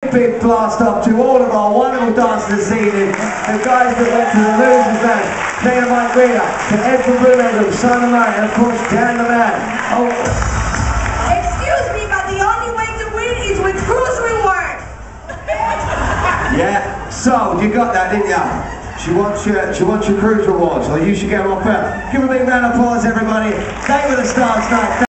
Big blast up to all of our wonderful dancers this evening. The guys that went to the Losers Band, Dana Mike Greener, to Ed from Blue Simon Murray, and of course Dan the Man. Oh. Excuse me, but the only way to win is with cruise rewards. Yeah, so you got that, didn't you? She wants your cruise rewards, so you should get them off her. Give her a big round of applause, everybody. Stay with the stars tonight.